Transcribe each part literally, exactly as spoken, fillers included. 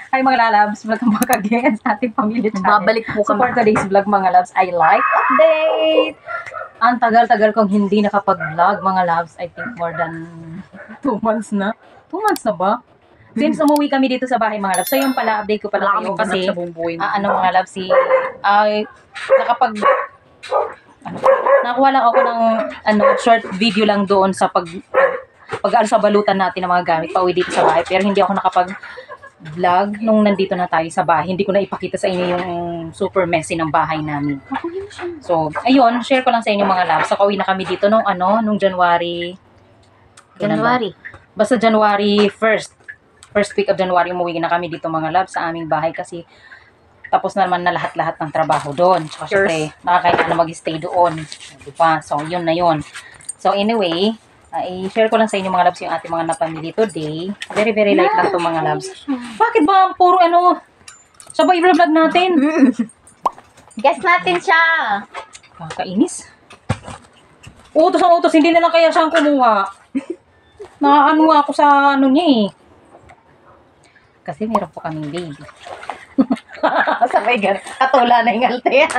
Hi mga lalabs, welcome back again sa ating pamilya channel. Babalik po So kami. for today's vlog mga labs, I like update! Ang tagal-tagal kong hindi nakapag-vlog mga labs. I think more than two months na. Two months na ba? Since umuwi kami dito sa bahay mga labs. So yung pala, update ko pala kayo kasi uh, ano mga labs, si ay nakapag ano, nakuha lang ako ng ano, short video lang doon sa pag pag ano sa balutan natin ng mga gamit pauwi dito sa bahay. Pero hindi ako nakapag vlog nung nandito na tayo sa bahay. Hindi ko na ipakita sa inyo yung super messy ng bahay namin. So, ayun, share ko lang sa inyo mga labs. So, kauwi na kami dito nung ano, nung January. January. Basta January first. First week of January, umuwi na kami dito mga labs sa aming bahay kasi tapos na naman na lahat-lahat ng trabaho doon. Tsaka syempre, nakakaya na mag-stay doon. Diba? So, yun na yun. So, anyway, Uh, i-share ko lang sa inyo mga labs yung ating mga napamili today. Very, very light lang to mga labs. Bakit ba puro ano? Sabay vlog natin. Guess natin siya. Kakainis. Utos ang utos. Hindi na lang kaya siyang kumuha. Nakaano ako sa ano niya eh. Kasi meron po kaming baby. Sabay gano'n. Katula na yung alte.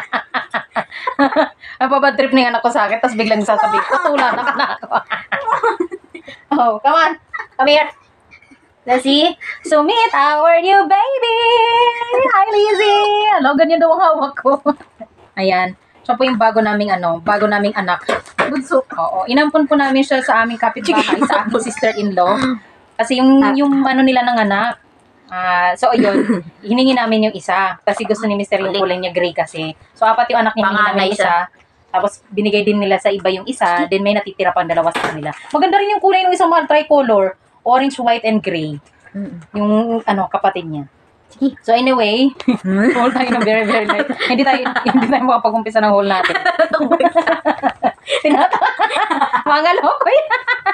Ang babad trip na yung anak ko sa akin, tapos biglang sasabihin, katula na ka na ako. Oh, come on. Come here. Let's see. So, meet our new baby. Hi, Lizzie. Hello, ganyan daw ang hawak ko. Ayan. Siya po yung bago naming ano, bago naming anak. Bunso. Oo. Inampon po namin siya sa aming kapitbahay, sa aming sister-in-law. Kasi yung, yung ano nila ng anak, Ah, uh, so ayun, hiningi namin yung isa kasi gusto ni mister yung kulay niya gray kasi. So apat yung anak niya, hiningi namin isa. Tapos binigay din nila sa iba yung isa, then may natitira pang dalawa sa kanila. Maganda rin yung kulay ng isang mahal, tricolor, orange, white and gray. Yung ano kapatid niya. So anyway, haul tayo ng very very light. Hindi tayo hindi tayo makapag-umpisa ng haul natin. Tinata. Mga loko yan.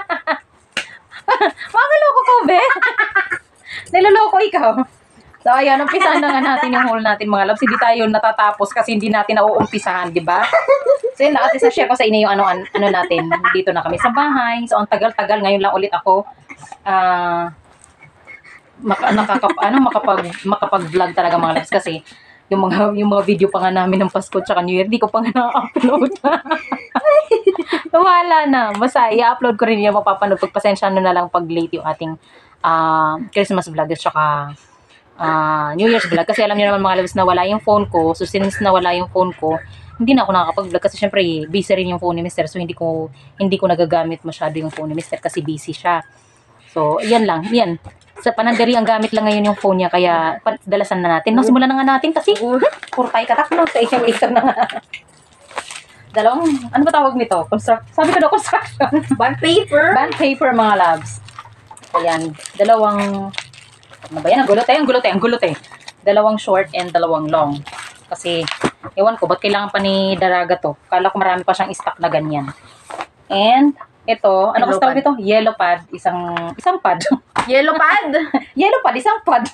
Mga loko ko, be. Niloloko ikaw. So, ayan, umpisahan na nga natin yung haul natin, mga loves. Hindi tayo natatapos kasi hindi natin nauumpisahan, di ba? So, yun, at least na-share ko sa inyo yung ano, ano, ano natin. Dito na kami sa bahay. So, ang tagal-tagal. Ngayon lang ulit ako ah uh, maka, nakakap, ano, makapag, makapag-vlog talaga, mga loves. Kasi, yung mga, yung mga video pa nga namin ng Pasko tsaka New Year, di ko pa nga na-upload. Wala na. Basta, i-upload ko rin yung mapapanood. Pagpasensya na lang pag late yung ating Uh, Christmas vlog at saka uh, New Year's vlog kasi alam niyo naman mga loves na wala yung phone ko. So since nawala yung phone ko, hindi na ako nakakapag-vlog kasi syempre busy rin yung phone ni mister. So hindi ko hindi ko nagagamit masyado yung phone ni mister kasi busy siya. So yan lang, yan. Sa panandari ang gamit lang ngayon yung phone niya kaya dalasan na natin. No, simulan na nga natin kasi puro tayo katakno sa isang isang na nga. Dalawang, ano ba tawag nito? Construct, sabi ko daw construction. Bond paper. Bond paper mga labs. Ayan, dalawang, ano ba yan? Ang gulot eh, ang gulot eh, ang gulot eh. Dalawang short and dalawang long. Kasi, ewan ko, ba't kailangan pa ni Daraga to? Kala ko marami pa siyang stock na ganyan. And, ito, ano kasi tawag ito? Yellow pad, isang, isang pad. Yellow pad? Yellow pad, isang pad.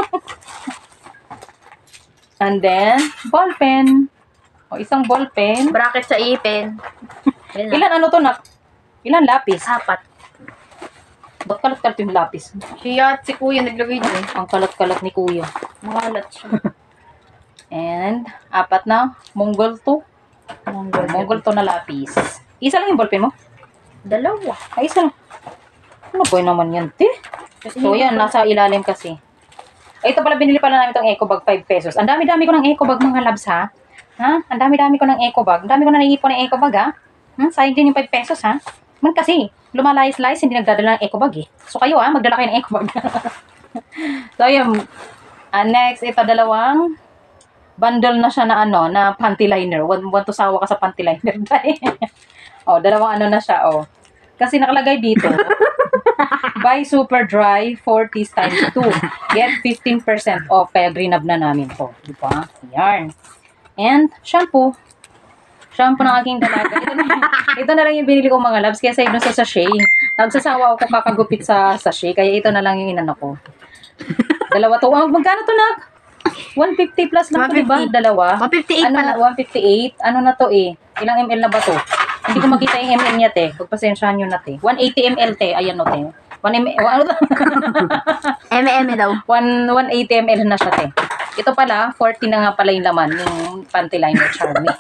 And then, ball pen. O, isang ball pen. Bracket sa ipin. Ilan ano to na? Ilan lapis? Apat. Ba't kalat-kalat yung lapis? Siya at si kuya naglagay dyan. Ang kalat-kalat ni kuya. Makalat siya. And, apat na, Mongol to. Mongol, Mongol to na lapis. Isa lang yung ballpen mo? Dalawa. Ay, isa lang. Ano po naman yan, te? So, yan, nasa ilalim kasi. Ay, ito pala, binili pala namin itong eco bag, five pesos. Ang dami-dami ko ng eco bag, mga labs, ha? Ha? Ang dami-dami ko ng eco bag. Ang dami ko na naingipon ng eco bag, ha? Hmm? Sayang din yung five pesos, ha? Man kasi, lumalayas-layas, hindi nagdadala ng eco bag, eh. So, kayo, ha? Magdala kayo ng eco bag. So, yun. Uh, next, ito, dalawang bundle na siya na ano, na panty liner. Want, want to sawa ka sa panty liner. Oh, dalawang ano na siya, oh. Kasi nakalagay dito, buy super dry forty times two. Get fifteen percent off. Kaya green up na namin to. Diba? Yarn. And, shampoo. Shampoo ng aking dalaga. Ito na, ito na lang yung binili ko mga labs. Kaya sa ibang sa sachet. Nagsasawa ako kakagupit sa sachet. Kaya ito na lang yung inano ko. Dalawa to. Oh, magkano to, nak? one fifty plus lang to, diba? Dalawa. one fifty-eight ano, pala. one fifty-eight. Ano na to eh? Ilang ml na ba to? Hindi ko makita yung ml niya, te. Pagpasensyahan nyo na, te. one eighty milliliters, te. Ayan, no, te. one ml, ano to? Eme, eme daw. one, one eighty milliliters na siya, te. Ito pala, forty na nga pala yung laman, yung panty liner Charmy.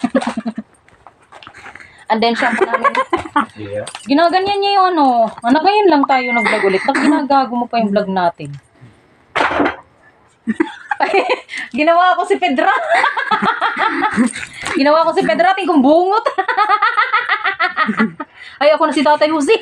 And then, shampoo namin. Yeah. Ginaganyan niya yung ano. Anak, ngayon lang tayo nag-vlog ulit. Nak, ginagago mo pa yung vlog natin. Ginawa ko si Pedra. Ginawa ko si Pedra, ting kong bungot. Ay, ako na si Tatay Jose.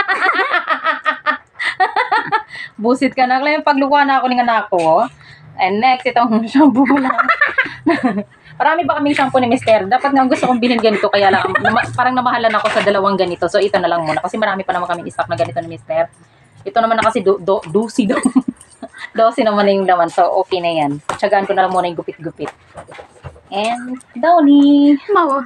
Busit ka na. Kaya yung pagluwa na ako ng anak ko. And next, itong shampoo lang. Marami pa kaming shampoo ni Mister. Dapat nga gusto kong bilhin ganito. Kaya lang, nama, parang namahalan ako sa dalawang ganito. So, ito na lang muna. Kasi marami pa naman kaming stock na ganito ni Mister. Ito naman na kasi do, do, dosi do. Dosi naman na yung laman. So, okay na yan. Tsagaan ko na lang muna yung gupit-gupit. And, Downy. Mawa.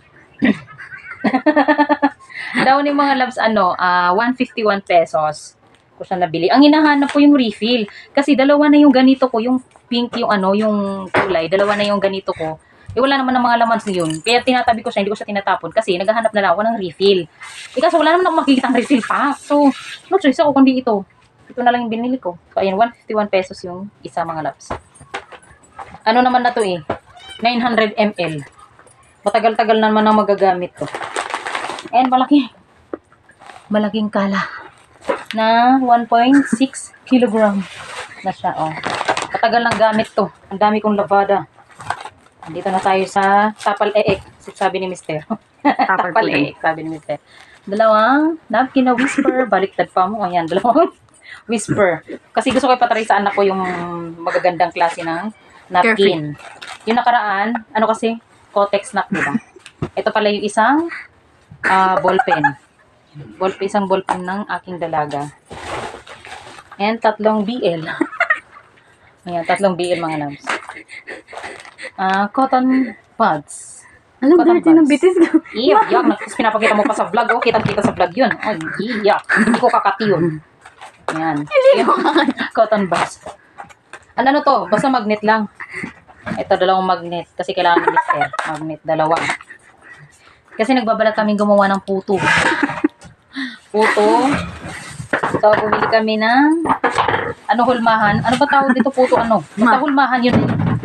Downy mga loves, ano, uh, one fifty-one pesos. Ko siya nabili. Ang hinahanap ko yung refill. Kasi dalawa na yung ganito ko. Yung pink, yung ano, yung kulay. Dalawa na yung ganito ko. Eh, wala naman ng mga laman yun. Kaya tinatabi ko siya, hindi ko siya tinatapon. Kasi naghahanap na lang ako ng refill. Eh, kasi wala naman akong makikita ng refill pa. So, no choice ako kundi ito. Ito na lang yung binili ko. So, ayun, one fifty-one pesos yung isa mga loves. Ano naman na to eh? nine hundred milliliters. Matagal-tagal naman ang magagamit to. And malaki. Malaking kala. Na one point six kilogram na siya, oh. Matagal lang gamit to. Ang dami kong lavada. Dito na tayo sa Tapal E X, sabi ni Mister. Tapal E X, sabi ni Mister. Dalawang napkin na whisper. Baliktad pa mo. Ayan, dalawang whisper. Kasi gusto ko ipatry sa anak ko yung magagandang klase ng napkin. Yung nakaraan, ano kasi? Kotex nap, diba? Ito pala yung isang uh, ballpen. Ballpen, isang ballpen ng aking dalaga. And tatlong B L. Ayan, tatlong B L mga loves. Ah, uh, cotton buds. Alam, Cotton dirty ng buds. bitis ko. Iyak, iyak. Tapos pinapakita mo pa sa vlog, oh. Kitang-kita sa vlog yun. Ay, iyak. Hindi ko kakati yun. Ayan. Cotton buds. Ano, ano to? Basta magnet lang. Ito, dalawang magnet. Kasi kailangan ni Mister. Magnet, dalawa. Kasi nagbabalat kami gumawa ng puto. Puto. So, bumili kami ng ano, hulmahan. Ano ba tawag dito? Puto ano? Basta hulmahan yun.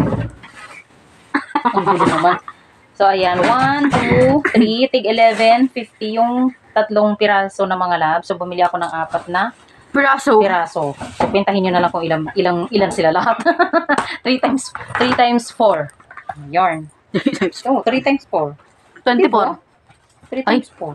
Ang gulo naman. So, ayan. one, two, three, tig eleven, fifty yung tatlong piraso na mga labs. So, bumili ako ng apat na Braso. piraso. So, pintahin nyo na lang kung ilang, ilang, ilan sila lahat. three times, three times four. Yarn. So, three times four. twenty-four. three times four.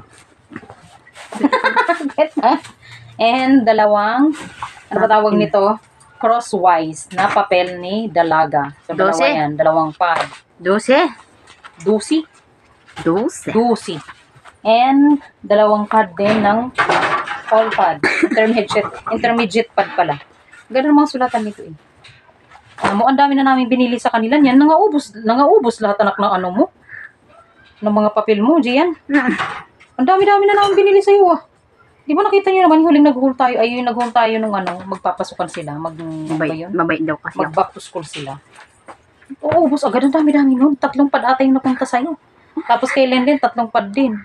And dalawang, ano ba tawag nito? Crosswise na papel ni Dalaga. So, dalawa Dose. yan. Dalawang pad. Dose. Dusi. Dose. Dusi. And dalawang pad din ng all pad. Intermediate, intermediate pad pala. Ganun mga sulatan nito eh. Ano mo, ang dami na namin binili sa kanila niyan. Nangaubos, nangaubos lahat anak ng ano mo. Ng mga papel mo, Gian. Ang dami-dami na namin binili sa'yo ah. Di ba nakita niyo naman yung huling nag-haul tayo, ay yung nag-haul tayo nung ano, magpapasukan sila, mag, ano ba Mabait, yun? mabait daw kasi ako. Mag-back to school sila. Oo, ubos agad. Ang dami-dami nun. Tatlong pad ata yung napunta sa'yo. Tapos kay Len din, tatlong pad din.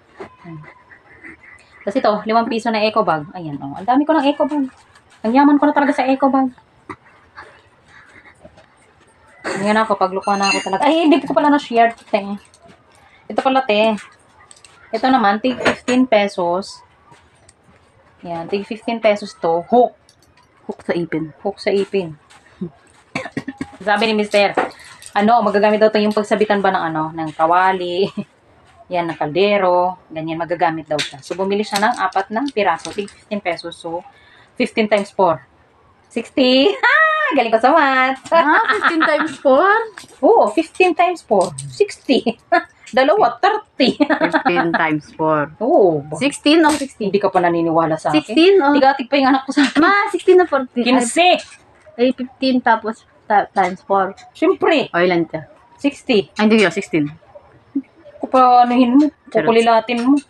Kasi ito, limang piso na eco bag. Ayan, oh. Ang dami ko ng eco bag. Ang yaman ko na talaga sa eco bag. Ngayon ako, paglukuha na ako talaga. Ay, hindi ko pala na-share. Te. Ito pala, te. Ito naman, tig fifteen pesos. Yan, tig fifteen pesos to. Hook. Hook sa ipin. Hook sa ipin. Sabi ni Mister, ano, magagamit daw ito yung pagsabitan ba ng ano, ng kawali, yan, ng kaldero, ganyan, magagamit daw siya. So, bumili siya ng apat na piraso, tig fifteen pesos. So, fifteen times four. sixty. Ha! Galing ko sa math. Ah, fifteen times four? Oo, fifteen times four. sixty. Dalawa, thirty. fifteen times four. Oo. sixteen o sixteen? Hindi ka pa naniniwala sa akin. sixteen o? Tigatig pa yung anak ko sa akin. Ma, sixteen na fourteen. Kinse. Ay, fifteen tapos ta times four. Siyempre, O, ilan ka? sixty. Ay, hindi yun, sixteen. Kung pa anuhin mo, kukulilatin mo.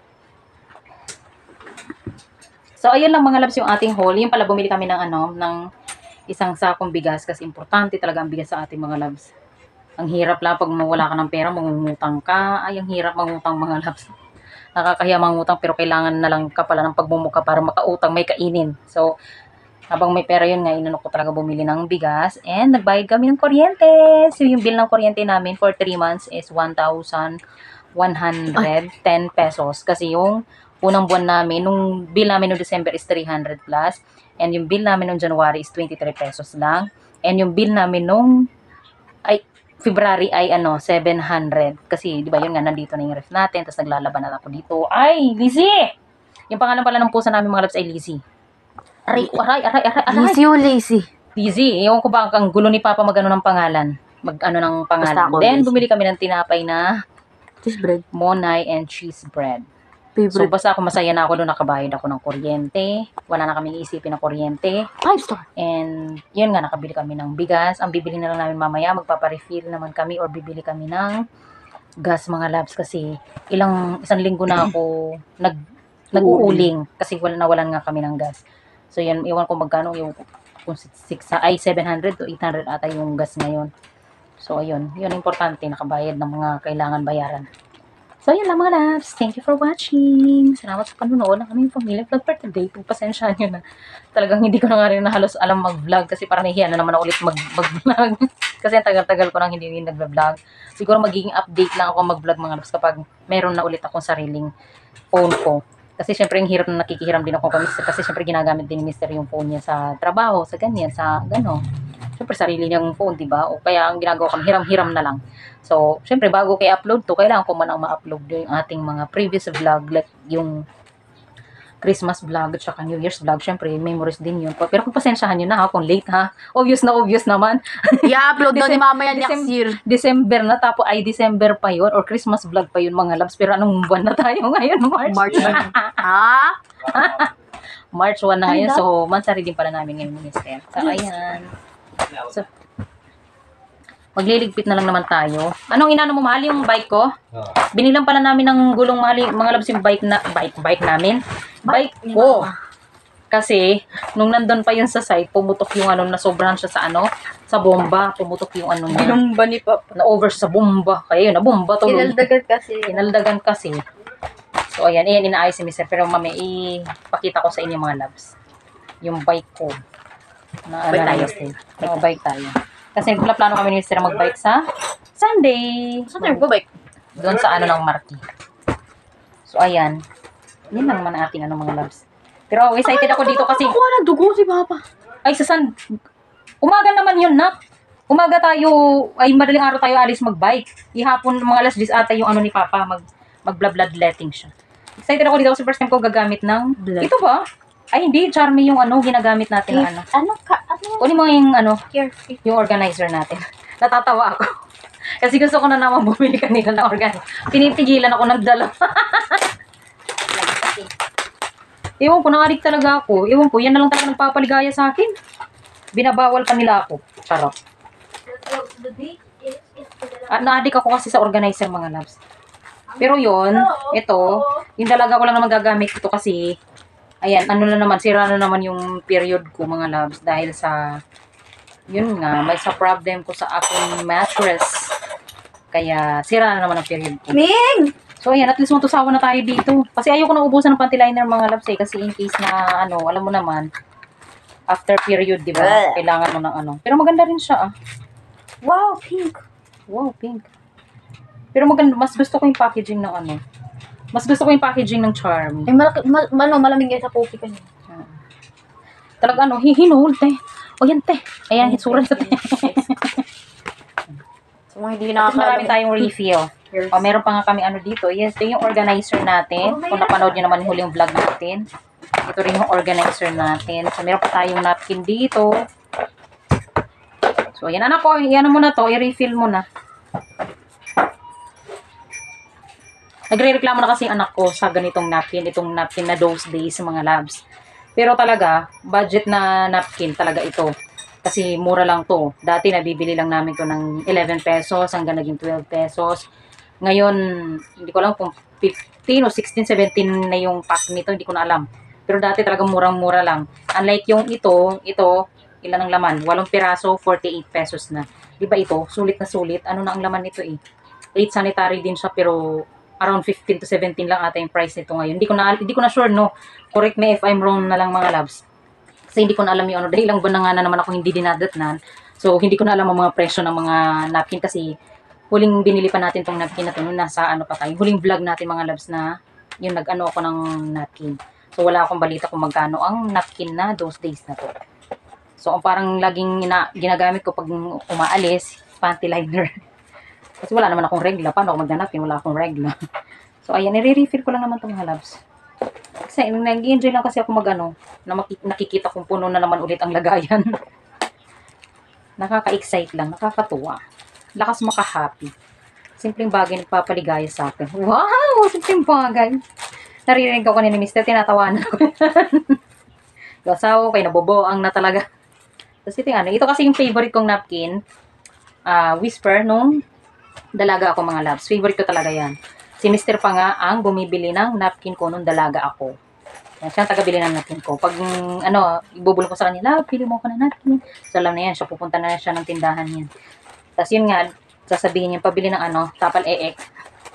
So, ayun lang mga labs yung ating haul. Yung pala, bumili kami ng ano, ng isang sakong bigas kasi importante talaga ang bigas sa ating mga labs. Ang hirap lang pag mawala ka ng pera, mangungutang ka. Ay, ang hirap mangutang mga labs. nakakahiya mangutang pero kailangan na lang ka pala ng pagmumuka para makautang, may kainin. So, habang may pera yun nga, inano ko talaga bumili ng bigas and nagbayad kami ng kuryente. So, yung bill ng kuryente namin for three months is one thousand one hundred ten pesos. Kasi yung unang buwan namin, nung bill namin noong December is three hundred plus and yung bill namin noong January is twenty-three pesos lang. And yung bill namin nung ay February ay ano, seven hundred. Kasi, di ba yun nga, nandito na yung ref natin. Tapos naglalaban na ako dito. Ay, Lizzie! Yung pangalan pala ng pusa namin mga loves ay Lizzie. Aray, aray, aray, aray, aray. Lazy o lazy? Lizzie, ewan ko ba, ang gulo ni Papa mag-ano ng pangalan. Mag-ano ng pangalan. Basta ako, Then, Lizzie. bumili kami ng tinapay na Cheese bread. Monay and cheese bread. So, Favorite. basta ako masaya na ako doon, nakabayad ako ng kuryente. Wala na kaming iisipin na kuryente. Five star. And, yun nga, nakabili kami ng bigas. Ang bibili na lang namin mamaya, magpaparefill naman kami or bibili kami ng gas, mga labs. Kasi, ilang, isang linggo na ako nag, nag-uuling. Kasi wala, nawalan nga kami ng gas. So, yan, iwan ko magkano yung, kung six, ay, seven hundred to eight hundred ata yung gas ngayon. So, ayun. Yun, importante, nakabayad ng mga kailangan bayaran. So, yun lang mga loves. Thank you for watching. Salamat sa panunood ng aming pamilya vlog for today. Pagpasensyahan nyo na. Talagang hindi ko na nga rin na halos alam mag-vlog kasi parang nahihiya na naman ako ulit mag-vlog. Kasi ang tagal-tagal ko nang hindi rin nag-vlog. Siguro magiging update lang ako mag-vlog mga loves kapag meron na ulit akong sariling phone ko. Kasi syempre yung hirap na nakikihiram din ako kami kasi syempre ginagamit din ni Mister yung phone niya sa trabaho, sa ganyan, sa gano. Syempre sarili niyang phone, di ba? O kaya ang ginagawa kami, hiram-hiram na lang. So, syempre bago kay upload to, kailangan ko man ang ma-upload yung ating mga previous vlog, like yung Christmas vlog at saka New Year's vlog. Syempre, memories din yun. Pero kung pasensyahan nyo na ha, kung late ha, obvious na obvious naman. I-upload daw ni mamaya next Decem- year. December na, tapos ay December pa yun, or Christmas vlog pa yun mga loves. Pero anong buwan na tayo ngayon? March. March na. Ah? March one na ngayon. Ano? So, mansari din pala namin ngayon, Mister. So, ayan. So, magliligpit na lang naman tayo. Anong inano mo, mahal yung bike ko? Binilang pala namin ng gulong, mahal yung mga loves yung bike na, bike, bike namin. Bike ko. Kasi, nung nandun pa yun sa site, pumutok yung ano, na sobrahan siya sa ano, sa bomba. Pumutok yung ano niya. Binumba ni Papa. Na-over siya sa bomba. Kaya yun, na bomba to. Kinaldagan kasi. Inaldagan kasi. So, ayan, ayan, inaayos si Mister. Pero mami, ipakita ko sa inyo mga loves. Yung bike ko. Na, Bike tayo. No, bike tayo. Kasi plano kami ni Mister mag-bike sa Sunday. Saan tayo ba bike? Doon sa ano ng Marquee. So, ayan. Yan lang naman ang ating ano mga loves. Pero excited ako dito kasi, Kuha ng dugo si Papa. ay sa Sun, umaga naman yun, nak. Umaga tayo, ay madaling araw tayo alis mag-bike. Ihapon, mga alas diyes ata yung ano ni Papa, mag, mag-bloodletting siya. Excited ako dito kasi first time ko gagamit ng, Blood. ito ba? Ay hindi, Charmy yung ano, ginagamit natin na ano. Ano ka? Ano? Kunin mo yung ano, Carefree. yung organizer natin. Natatawa ako. Kasi gusto ko na naman bumili kanila ng organizer. Pinipigilan ako ng dala. Ewan ko, nangarik talaga ako. Ewan ko, yan na lang talaga nagpapaligaya sa akin. Binabawal pa nila ako. Charot. At naadik ako kasi sa organizer mga loves. Pero yun, ito, yung dalaga ko lang na magagamit ito kasi, ayan, ano na naman, sira na naman yung period ko mga loves dahil sa, yun nga, may sa problem ko sa aking mattress. Kaya, sira na naman ang period ko. Ming! So, ayan, at least matusawa na tayo dito. Kasi ayoko na ubusan ng panty liner mga loves eh. Kasi in case na, ano, alam mo naman, after period, di ba? Kailangan mo ng ano. Pero maganda rin siya, ah. Wow, pink. Wow, pink. Pero maganda, mas gusto ko yung packaging ng ano. Mas gusto ko yung packaging ng Charmy. Ay, malaki, mal, ano, malamig yan sa puki kanina. Talaga ano, hihinold, te. O yan, te. Ayan, hitsura sa te. So, mga hindi Tapos marami nakakaalam. tayong refill. O, meron pa nga kami ano dito. Yes, ito yung organizer natin. Kung napanood nyo naman yung huling vlog natin. Ito rin yung organizer natin. So, meron pa tayong napkin dito. So, ayan, anak ko. Iyan mo na to. I-refill mo na. Nagre-reklamo na kasi yung anak ko sa ganitong napkin. Itong napkin na those days sa mga labs. Pero talaga, budget na napkin talaga ito. Kasi mura lang to. Dati nabibili lang namin to ng eleven pesos hanggang naging twelve pesos. Ngayon, hindi ko alam kung fifteen o sixteen, seventeen na yung pack nito. Hindi ko na alam. Pero dati talaga murang-mura lang. Unlike yung ito, ito, ilan ang laman? Walong piraso, forty-eight pesos na. Diba ito? Sulit na sulit. Ano na ang laman nito eh? eight sanitary din siya pero around fifteen to seventeen lang ata yung price nito ngayon. Hindi ko na, hindi ko na sure, no. Correct me if I'm wrong na lang mga loves. Kasi hindi ko na alam yung ano. Dahil ilang buwan na nga na naman ako hindi dinadatnan. So, hindi ko na alam ang mga presyo ng mga napkin kasi huling binili pa natin tong napkin na to. Nasa ano pa tayo. Huling vlog natin mga loves na yung nag-ano ako ng napkin. So, wala akong balita kung magkano ang napkin na those days na to. So, ang parang laging ina, ginagamit ko pag umaalis, panty liner. Kasi wala naman akong regla. Paano ako magdanapin? Wala akong regla. So, ayan. Nire-refill ko lang naman itong mga loves. Kasi nag-enjoy lang kasi ako mag-ano, na nakikita kong puno na naman ulit ang lagayan. Nakaka-excite lang. Nakakatuwa. Lakas maka-happy. Simpleng bagay nagpapaligaya sa akin. Wow! Simpleng bagay. Naririnig ko kanina ni Mister Tinatawanan ko. Gasaw, kay naboboang na talaga. Tapos ito ano, ito kasi yung favorite kong napkin. Uh, Whisper nung dalaga ako mga loves. Favorite ko talaga yan. Si Mister pa nga ang bumibili ng napkin ko nung dalaga ako. Yan, siya ang taga-bili ng napkin ko. Pag ano, ibubulong ko sa kanila, pili mo ko na napkin. So alam na yan, siya pupunta na siya ng tindahan yan. Tapos yun nga, sasabihin niya, pabili ng ano, tapal E X.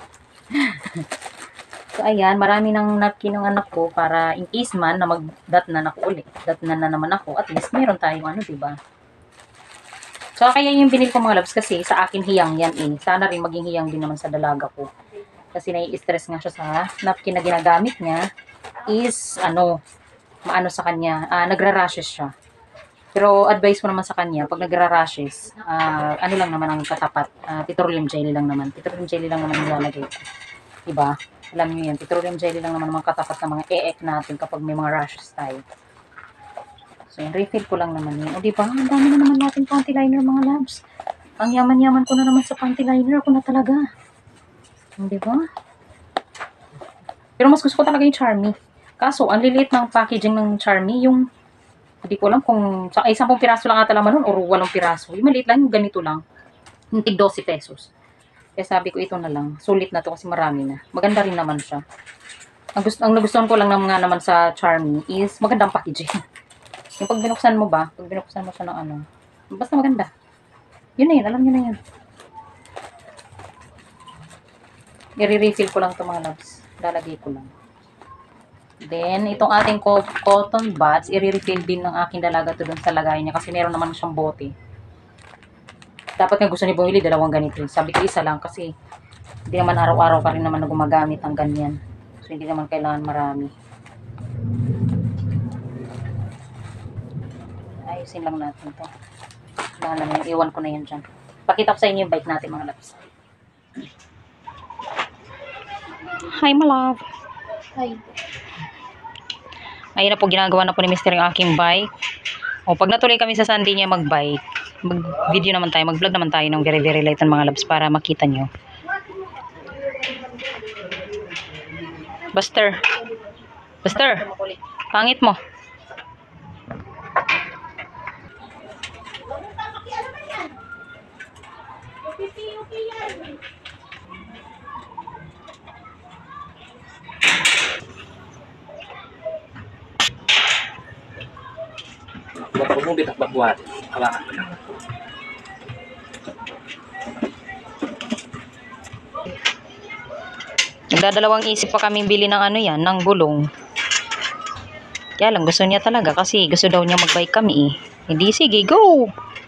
So ayan, marami ng napkin ng anak ko para in case man na mag-datnan ako ulit. Datnan na naman ako, at least meron tayong ano, diba? So kaya yung binili ko mga loves kasi sa akin hiyang yan eh. Sana rin maging hiyang din naman sa dalaga ko. Kasi nai-stress nga siya sa napkin na ginagamit niya is ano, maano sa kanya, uh, nagra-rashes siya. Pero advice ko naman sa kanya, pag nagra-rashes, uh, ano lang naman ang katapat, uh, petroleum jelly lang naman. Petroleum jelly lang naman nilalagay ko. Diba? Alam niyo yan, petroleum jelly lang naman ang katapat ng mga E X natin kapag may mga rashes tayo. So, yung refill ko lang naman yun. O, diba? Ang dami na naman natin panty liner, mga loves. Ang yaman-yaman ko na naman sa panty liner ko na talaga. Diba? Pero mas gusto ko talaga yung Charmy. Kaso, ang liliit ng packaging ng Charmy, yung, hindi ko alam kung, ay, sampung piraso lang ata laman nun, or walong piraso. Yung maliit lang, yung ganito lang. Yung tig twelve pesos. Kaya sabi ko, ito na lang. Sulit na to kasi marami na. Maganda rin naman siya. Ang, gusto, ang nagustuhan ko lang naman nga naman sa Charmy is magandang packaging. Yung pag binuksan mo ba, pag binuksan mo siya ng ano, basta maganda. Yun na yun, alam nyo na yun. I-refill ko lang ito mga loves. Lalagay ko lang. Then, itong ating cotton buds, i-refill din ng aking dalaga to dun sa lagay niya kasi meron naman siyang bote. Dapat nga gusto niya bumili, dalawang ganito. Sabi ko isa lang kasi hindi naman araw-araw ka rin naman na gumagamit ng ganyan. So, hindi naman kailangan marami. Ayusin lang natin to. Wala naman, iwan ko na yan dyan. Pakita ko sa inyo yung bike natin mga loves. Hi, my love. Hi. Ayun na po, ginagawa na po ni Mister yung aking bike. O, pag natuloy kami sa Sunday niya mag-bike, mag-video naman tayo, mag-vlog naman tayo ng very very light ng mga loves para makita nyo. Buster. Buster. Pangit mo. Huwag mo bitak-bakwat. Hawakan ko lang. Nagdadalawang isip pa kaming bili ng ano yan, ng gulong. Kaya lang, gusto niya talaga kasi gusto daw niya mag-bike kami eh. Hindi, sige, go!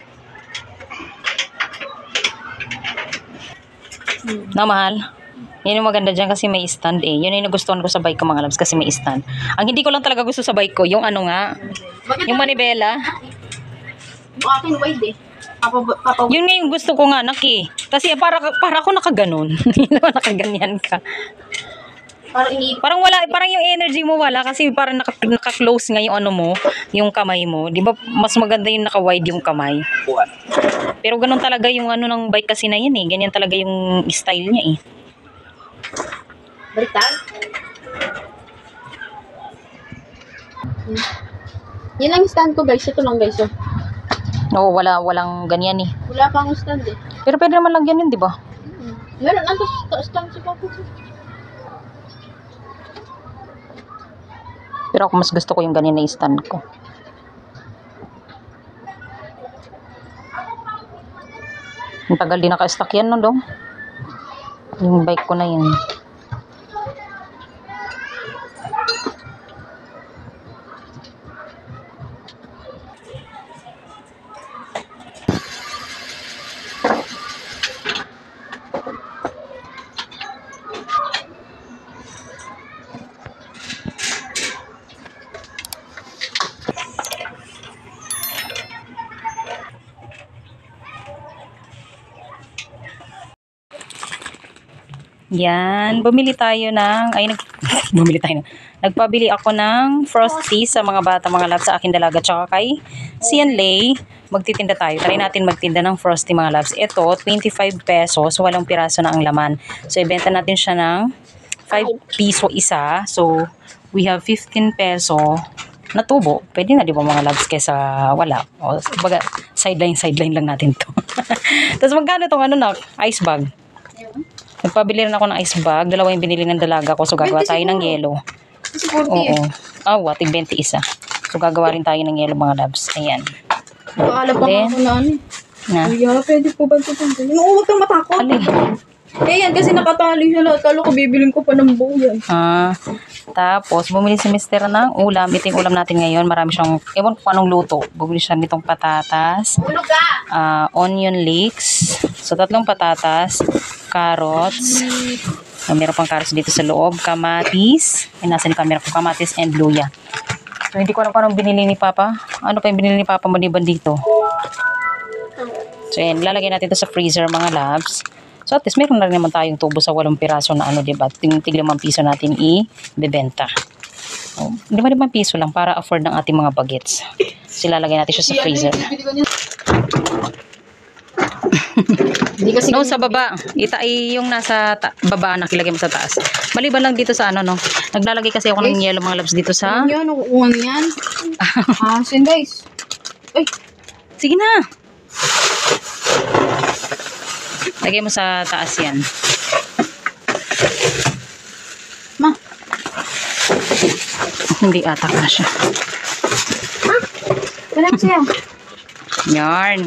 Na, mahal? Yan yung maganda dyan kasi may stand eh. Yun yung nagustuhan ko sa bike ko mga loves kasi may stand. Ang hindi ko lang talaga gusto sa bike ko, yung ano nga, yung manibela. Yung akin wide eh. Papa, papa, Yun nga yung gusto ko nga, naki. Kasi para, para ako nakaganon. Hindi naman nakaganyan ka. parang iniipit. Parang wala, parang yung energy mo wala kasi parang naka, naka-close nga yung ano mo, yung kamay mo. Di ba mas maganda yung naka-wide yung kamay? Buwan. Pero ganun talaga yung ano ng bike kasi na yan eh. Ganyan talaga yung style niya eh. Baliktad? Yan lang yung stand ko guys. Ito lang guys. Oh. Oo, wala, walang ganyan eh. Wala pang stand eh. Pero pwede naman lang yan, di ba? Hmm. Meron ang stand sa papa. Pero ako mas gusto ko yung ganyan na stand ko. Ang tagal din naka-stock yan no dong. Yung bike ko na yun. Yan, bumili tayo ng, ay, nag, bumili tayo ng, nagpabili ako ng Frosty sa mga bata, mga labs, sa akin dalaga, tsaka kay Sian Lay. Magtitinda tayo. Try natin magtinda ng Frosty, mga labs. Ito, twenty-five pesos, walang piraso na ang laman. So, ibenta natin siya ng five piso isa. So, we have fifteen peso na tubo. Pwede na, di ba, mga labs, kesa wala. O, baga, sideline, sideline lang natin to. Tapos, magkano itong ano na, ice bag? Nagpabili rin ako ng ice bag. Dalawa yung binili ng dalaga ko. So, gagawa tayo ng yelo. Kasi forty Oo. eh. Ah, what? twenty isa. So, gagawa rin tayo ng yelo, mga labs. Ayan. Paalam pa Then, ako na ano eh. Na. Ay, ah, pwede po ba ito? No, huwag kang matakot. Alin? Eh, yan kasi nakatali siya lahat. Kala ko bibiling ko pa ng buo yan. Ah, tapos, bumili si mister ng ulam. Ito yung ulam natin ngayon. Marami siyang, ewan ko anong luto. Bumili siya nitong patatas, Ulog ka! ah, onion leeks. So, tatlong patatas, carrots. Ah, meron pang carrots dito sa loob. Kamatis. Ay, nasa ni camera ko. Kamatis and luya. So, hindi ko alam kung anong binili ni Papa. Ano pa yung binili ni Papa maliban dito? So, yan. Lalagay natin ito sa freezer, mga labs. So, at least, meron na rin naman tayong tubo sa walong piraso na ano, diba? Ting tiglimang piso natin i-bebenta. Oh, lima limang piso lang para afford ng ating mga bagets. So, lalagay natin siya sa freezer. Hindi kasi No, sa baba. Ita ay yung nasa ta- baba, nakilagay mo sa taas. Maliban lang dito sa ano, no. Naglalagay kasi ako ng yellow, mga labs, dito sa... Ano yan? Nakukuha na yan. Ah, sin guys. Ay, Sige na. Lagay mo sa taas yan. ma. Hindi ata ka siya. Kailan kasi yan? Yarn.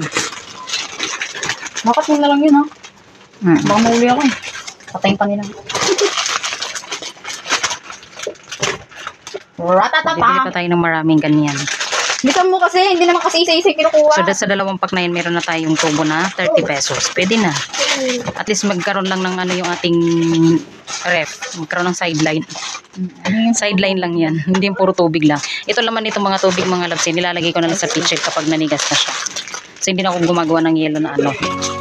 Bakit yun na lang yun ha? Hmm. Baka mahuli ako eh. Patayin pa nila. Bibili pa Ratatata! tayo ng maraming ganyan. Bisan mo kasi, hindi naman kasi isa-isa yung kinukuha. So, sa dalawang pack na yun, meron na tayong tubo na thirty pesos. Pwede na. At least magkaroon lang ng ano yung ating ref. Magkaroon ng sideline. Sideline lang yan. Hindi yung puro tubig lang. Ito naman itong mga tubig, mga labs, nilalagay ko na lang sa pitcher kapag nanigas na siya. So, hindi na ako gumagawa ng yelo na ano.